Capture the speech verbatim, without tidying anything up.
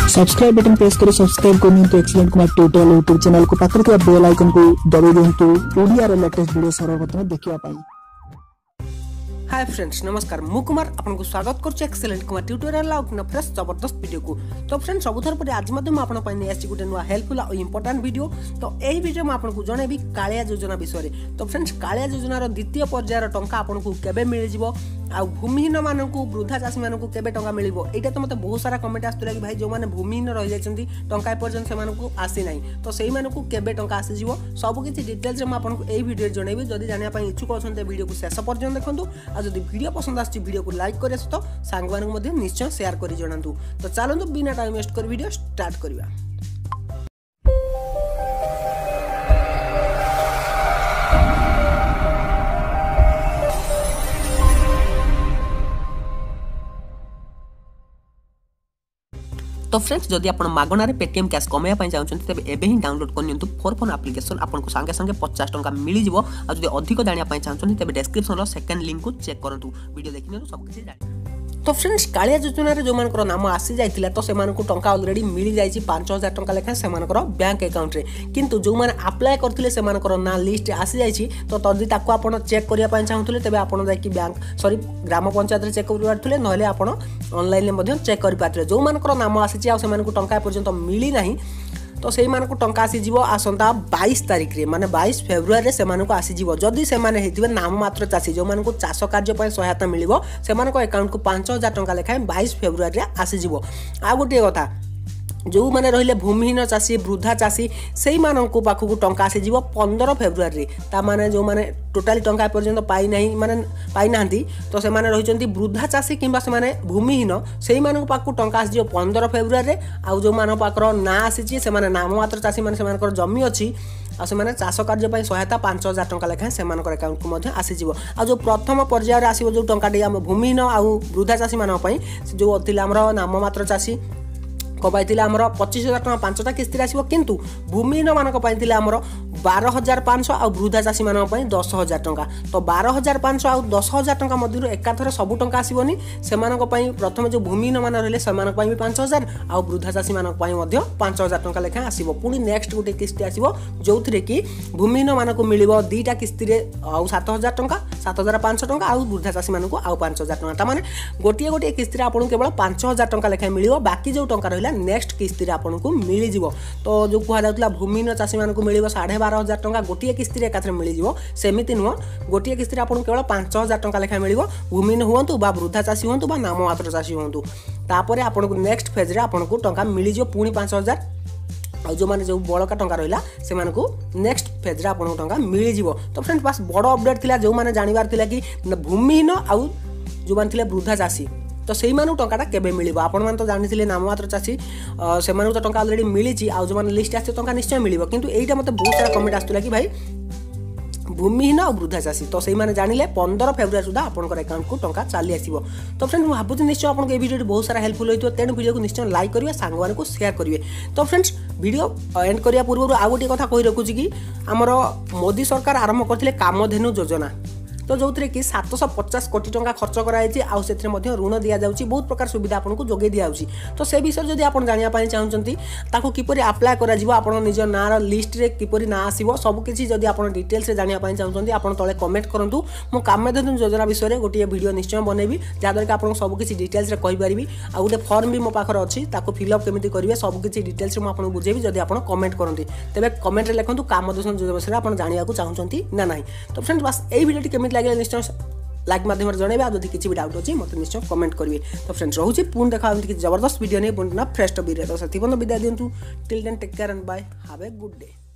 Subscribe button press कर subscribe करनियंतु excellent Kumar tutorial YouTube channel को पाकर के बेल आइकन को दबाइ दियंतु ओडिया रे लेटेस्ट वीडियो सर्वप्रथम देखिया पाई। हाय फ्रेंड्स नमस्कार मु कुमार आपको स्वागत करुच्चे एक्सीलेंट कुमार ट्यूटोरियल और फ्रेश जबरदस्त वीडियो को। तो फ्रेंड्स सबुथर पर आज आपसी गोटे नुआ हेल्पफुल और इंपोर्टेंट वीडियो। तो यही वीडियो में आपको जनइबी कालिया योजना विषय। तो फ्रेंड्स कालिया योजनार द्वितीय पर्यायर टंका आपको केबे मिल आ भूमिहीन मानक वृद्धा चाषी मानक केबे टंका मिल यहाँ तो मतलब बहुत सारा कमेंट आसुला कि भाई जो मैंने भूमिहीन रही जाती टंका पर्यटन से आसी ना तो से केबे टंका आसीज सबकि डिटेल्स में आपको यही वीडियो जनइबी। जदि जानापी इच्छुक अच्छा वीडियो को शेष पर्यटन देखो और जब वीडियो पसंद आसी वीडियो को लाइक कर तो सांग मानक निश्चय शेयर कर जनातु। तो चलतु बिना टाइम वेस्ट कर वीडियो स्टार्ट करवा। तो फ्रेंड्स जदि आप मागणार पेटीएम कैश कमाई चाहते तेज एवं ही डाउनलोड करनी फोर फोन एप्लिकेशन आपको सांगे सांगे पचास टंका मिल जाव। और जब अधिक जानापी चाहते तेज डिस्क्रिप्शन सेकेंड लिंक को चेक करूँ वीडियो देखने सब किसी जान। तो फ्रेंड्स कालिया योजना जो मान नाम आसी जाइए तो से टंका अलरेडी मिल जाइए पांच हजार टंका लेखा से बैंक अकाउंट रे किंतु जो मैंने अप्लाई करते से ना लिस्ट आसी जाइए तो तदी ताको आप चेक करने चाहूँगे तेज आप bank sorry gram panchayat check कर ना आप ऑनलाइन चेक कर जो मान नाम आसी टंका पर्यंत मिली ना तो से टंका आसीज आसंता बाईस तारीख रे माने बाईस फेब्रुआरी से आसीज जदि से नाम मात्र चाषी जो मानक चाष कार्य सहायता मिल से अकाउंट को पांच हजार टंका लेखाएं बाईस फेब्रुआरी आसीज। आ गोटे कथा जो मैंने रहिले भूमिहीन चाषी वृद्धा चाषी से पाखक टंका आसीज पंद्रह फेब्रुआरी ताने जो मैंने टोटाली टंका पर्यंत पाई नहीं माने पाई ना तो से रही वृद्धा चाषी कि भूमिहीन से पाखक टंका आसीज पंद्रह फेब्रुआरी आउ जो मान पाखर ना आसी से नाम मात्र चाषी मैंने जमी अच्छी आ से चाष कार्य सहायता पांच हजार टंका लेखाएं से अकाउंट को आसीज। आ जो प्रथम पर्यायर आसो जो टंकाटी भूमिहीन आउ वृद्धा चाषी मानी जो थी नाम मात्र चाषी कपाई आमर पच्चीस हजार टका पांचटा किस्ती आसो किंतु भूमिहीन मानक आमर बारह हजार पांच आ वृद्धा चाषी मानक दस हजार टका तो बारह हजार पांच आ दस हजार टका मध्य एकाथर सब टंका आसबनी से प्रथम जो भूमिहीन मान रहे से भी पांच हजार आ वृद्धा चाषी मानक पांच हजार टका लेखा आसो। पुणी नेक्स्ट गोटे किस्ती आसो जो थी कि भूमिहीन मानक मिल दीटा किस्ती आउ सात हजार टका सात हजार पांच टका आ वृद्धा चाषी मानक आउ पांच हजार टका ताने गोटे गोटे किस्ती आपको केवल पांच हजार टका लेखा मिल बाकी जो टंका रहा नेक्स्ट किस्ती आपको मिल जाव। तो जो कहला भूमिहीन चाषी मानक मिल साढ़े बारह हजार टका गोटे किस्ती एकाथरे मिल जाव सेमती नुह गोटे किस्ती आपको केवल पांच हजार टका लेखा मिल भूमिहीन हूँ बा वृद्धा चाषी हूँ बा नाम मात्र चाषी हूँ तापर आपको नेक्स्ट फेज रे आपको टंका मिल जाव पुणी पांच हजार और जो मैंने जो बड़का टंका रहा से नेक्स्ट फेज रे आपको टंका मिल जाव। तो फ्रेंड्स बास बड़ अपडेट थिला जो मैंने जानिबार थिला कि भूमिहीन आउ जो मैंने थिले वृद्धा चाषी तो से टंकाटा केबे मिल आपण तो जानी नाम मात्र चाषी से तो टंका अलरेडी मिली आउ जो मैंने लिस्ट आस टंका निश्चय मिल किंतु एटा मत बहुत सारा कमेंट आसुला कि भाई भूमिहीन और वृद्धा चाषी तो से जानिले पंद्रह फेब्रुआरी सुधा आपंकर अकाउंट को टंका चली आसो। तो फ्रेंड्स मुझे भावुँ निश्चय आपको ये वीडियो बहुत सारा हेल्पफुल होती है तेणु वीडियो को निश्चय लाइक करेंगे सांग को शेयर करेंगे। तो फ्रेंड्स वीडियो एंड करने पूर्व आ गोटे कथा कही रखुची कि आमर मोदी सरकार आरंभ करते कामधेनु योजना तो जो थी कि सात सौ पचास कोटी टंका खर्च कराई आउ से ऋण दि जाऊँगी बहुत प्रकार सुविधा आपको जोगे दिखाई। तो से विषय जब आप जानापी चाहते किपर आप्लाय कर निज ना लिस्ट रे किपर ना आसो सबकि जब आप डिटेल्स जानापी चाहते आप तले कमेंट करूँ मु कामधेनु योजना विषय में गोटे वीडियो निश्चय बनैबी जहाँद्वारा कि आपको सबकि डिटेल्स कहीपरि आ गोटे फर्म भी मो पाखे अच्छी फिलअप केमी करेंगे सबकि डिटेल्स मुझे बुझेबी जब आप कमेंट करते तेज कमेंट लिखु कामधेनु योजना विषय में आप जानवाक चाहते ना ना। तो फ्रेंड्स बस यही वीडियो केमी लगे निश्चय लाइक माध्यम जनइबे आ किसी भी डाउट अच्छी मतलब निश्चय कमेंट करेंगे। तो फ्रेंड्स रोचे पुणी देखा जबरदस्त वीडियो नहीं पुणी फ्रेश वीडियो तो से विदाय दिंतु till then take care and bye have a good day.